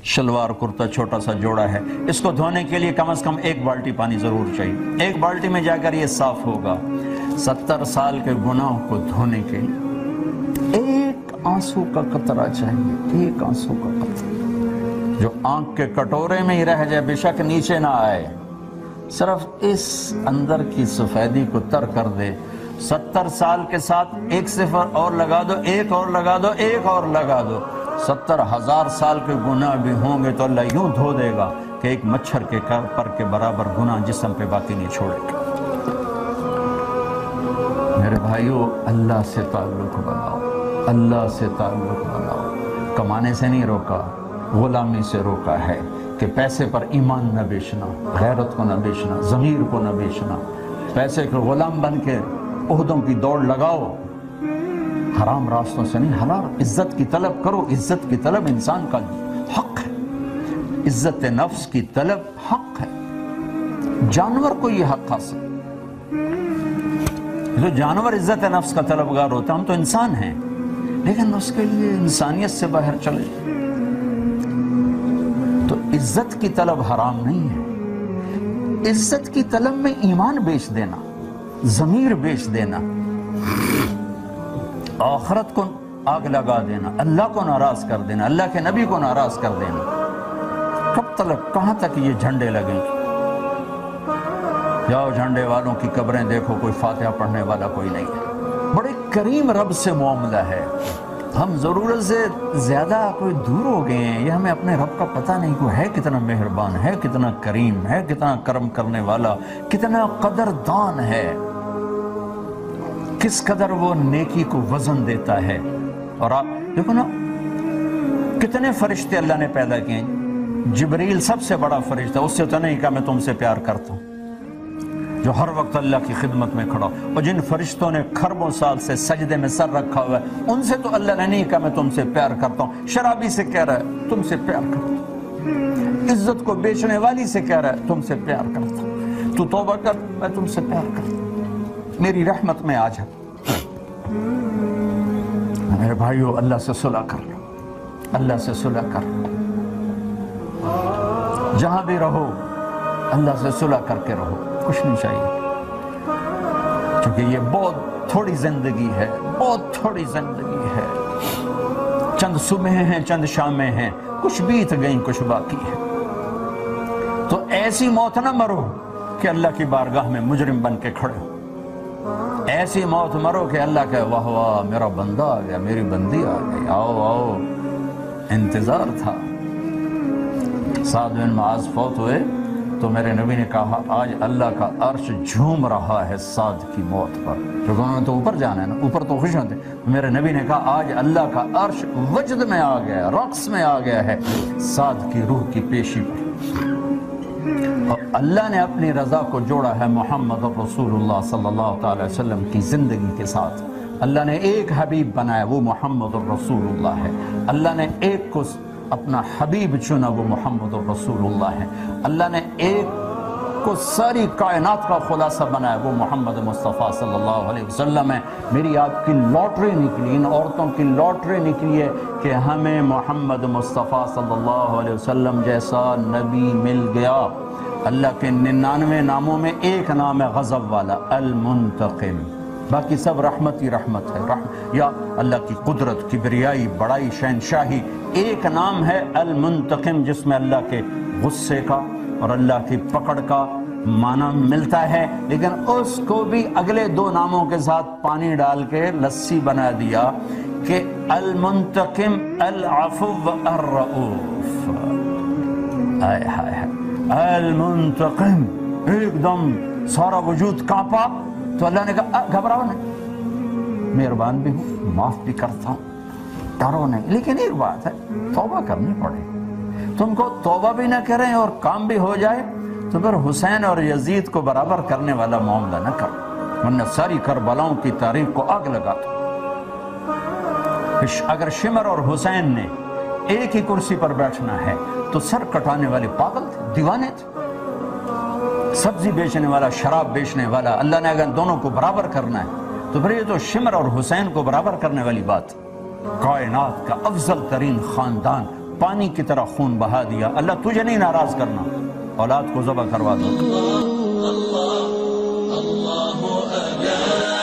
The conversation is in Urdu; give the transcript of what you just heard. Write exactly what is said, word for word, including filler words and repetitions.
شلوار کرتا چھوٹا سا جوڑا ہے، اس کو دھونے کے لیے کم از کم ایک بالٹی پانی ضرور چاہیے، ایک بالٹی میں جا کر یہ صاف ہوگا۔ ستر سال کے گناہ کو دھونے کے لیے ایک آنسو کا قطرہ چاہیے، ایک آنسو کا قطرہ جو آنکھ کے کٹورے میں ہی رہ جائے، بے شک نیچے نہ آئے، صرف اس اندر کی سفیدی کو تر کر دے۔ ستر سال کے ساتھ ایک صفر اور لگا دو، ایک اور لگا دو، ایک اور لگا دو، ستر ہزار سال کے گناہ بھی ہوں گے تو اللہ یوں دھو دے گا کہ ایک مچھر کے پر کے برابر گناہ جسم پہ باقی نہیں چھوڑے گا۔ میرے بھائیو، اللہ سے تعلق بناؤ، اللہ سے تعلق بناؤ۔ کمانے سے نہیں روکا، غلامی سے روکا ہے کہ پیسے پر ایمان نہ بیچنا، غیرت کو نہ بیچنا، ضمیر کو نہ بیچنا۔ پیسے کے غلام بن کے عہدوں کی دوڑ لگاؤ، حرام راستوں سے نہیں، حلال عزت کی طلب کرو۔ عزت کی طلب انسان کا حق ہے، عزت نفس کی طلب حق ہے۔ جانور کو یہ حق حاصل، جو جانور عزت نفس کا طلبگار ہوتا ہے، ہم تو انسان ہیں، لیکن اس کے لیے انسانیت سے باہر چلے۔ تو عزت کی طلب حرام نہیں ہے، عزت کی طلب میں ایمان بیچ دینا، ضمیر بیچ دینا، آخرت کو آگ لگا دینا، اللہ کو ناراض کر دینا، اللہ کے نبی کو ناراض کر دینا، کب تک، کہاں تک یہ جھنڈے لگیں گے؟ جاؤ جھنڈے والوں کی قبریں دیکھو، کوئی فاتحہ پڑھنے والا کوئی نہیں ہے۔ بڑے کریم رب سے معاملہ ہے، ہم ضرورت سے زیادہ کوئی دور ہو گئے ہیں، یہ ہمیں اپنے رب کا پتہ نہیں، کوئی ہے کتنا مہربان ہے، کتنا کریم ہے، کتنا کرم کرنے والا، کتنا قدردان ہے، کس قدر وہ نیکی کو وزن دیتا ہے۔ اور آپ دیکھو نا، کتنے فرشتے اللہ نے پیدا کیے ہیں۔ جبریل سب سے بڑا فرشتہ، اس سے تو نہیں کہا میں تم سے پیار کرتا ہوں، جو ہر وقت اللہ کی خدمت میں کھڑا، اور جن فرشتوں نے کھربوں سال سے سجدے میں سر رکھا ہوا ہے، ان سے تو اللہ نے نہیں کہا میں تم سے پیار کرتا ہوں۔ شرابی سے کہہ رہا ہے تم سے پیار کرتا ہوں، عزت کو بیچنے والی سے کہہ رہا ہے تم سے پیار کرتا ہوں، تو توبہ کر، میں تم سے پیار کرتا ہوں، میری رحمت میں آ جا۔ میرے بھائیو، اللہ سے صلح کر لو، اللہ سے صلح کر لو، جہاں بھی رہو اللہ سے صلح کر کے رہو، کچھ نہیں چاہیے، کیونکہ یہ بہت تھوڑی زندگی ہے، بہت تھوڑی زندگی ہے، چند صبح ہیں، چند شامیں ہیں، کچھ بیت گئیں، کچھ باقی ہے۔ تو ایسی موت نہ مرو کہ اللہ کی بارگاہ میں مجرم بن کے کھڑے ہو، ایسی موت مرو کہ اللہ کہے واہ واہ میرا بندہ آ گیا، میری بندی آ گئی، آؤ آؤ، انتظار تھا۔ سعد بن معاذ فوت ہوئے تو میرے نبی نے کہا آج اللہ کا عرش جھوم رہا ہے سعد کی موت پر، کیونکہ انہوں نے تو اوپر جانا ہے نا، اوپر تو خوش ہوتے۔ میرے نبی نے کہا آج اللہ کا عرش وجد میں آ گیا، رقص میں آ گیا ہے سعد کی روح کی پیشی پر۔ اور اللہ نے اپنی رضا کو جوڑا ہے محمد رسول اللہ صلی اللہ تعالی وسلم کی زندگی کے ساتھ۔ اللہ نے ایک حبیب بنایا، وہ محمد رسول اللہ ہے۔ اللہ نے ایک کو اپنا حبیب چنا، وہ محمد رسول اللہ ہے۔ اللہ نے ایک کو ساری کائنات کا خلاصہ بنایا، وہ محمد مصطفیٰ صلی اللہ علیہ وسلم ہے۔ میری آپ کی لاٹری نکلی، ان عورتوں کی لاٹری نکلی ہے کہ ہمیں محمد مصطفیٰ صلی اللہ علیہ وسلم جیسا نبی مل گیا۔ اللہ کے ننانوے ناموں میں ایک نام ہے غضب والا، المنتقم، باقی سب رحمت ہی رحمت ہے، رحم یا اللہ کی قدرت، کبریائی، بڑائی، شہنشاہی۔ ایک نام ہے المنتقم جس میں اللہ کے غصے کا اور اللہ کی پکڑ کا معنی ملتا ہے، لیکن اس کو بھی اگلے دو ناموں کے ساتھ پانی ڈال کے لسی بنا دیا کہ المنتقم العفو الرؤوف۔ آئے ہائے ہائے، المنتقم، ایک دم سارا وجود کانپا تو اللہ نے کہا گھبراؤ نہیں، مہربان بھی ہوں، معاف بھی کرتا ہوں، ڈرو نہیں، لیکن ایک بات ہے توبہ کرنی پڑے۔ تم کو توبہ بھی نہ کریں اور کام بھی ہو جائے تو پھر حسین اور یزید کو برابر کرنے والا معاملہ نہ کرو، ورنہ ساری کربلاؤں کی تاریخ کو آگ لگا دو۔ اگر شمر اور حسین نے ایک ہی کرسی پر بیٹھنا ہے تو سر کٹانے والے پاگل تھے، دیوانے تھے۔ سبزی بیچنے والا، شراب بیچنے والا، اللہ نے اگر دونوں کو برابر کرنا ہے تو پھر یہ تو شمر اور حسین کو برابر کرنے والی بات۔ کائنات کا افضل ترین خاندان پانی کی طرح خون بہا دیا. اللہ تجھے نہیں ناراض کرنا، اولاد کو ذبح کروا دو.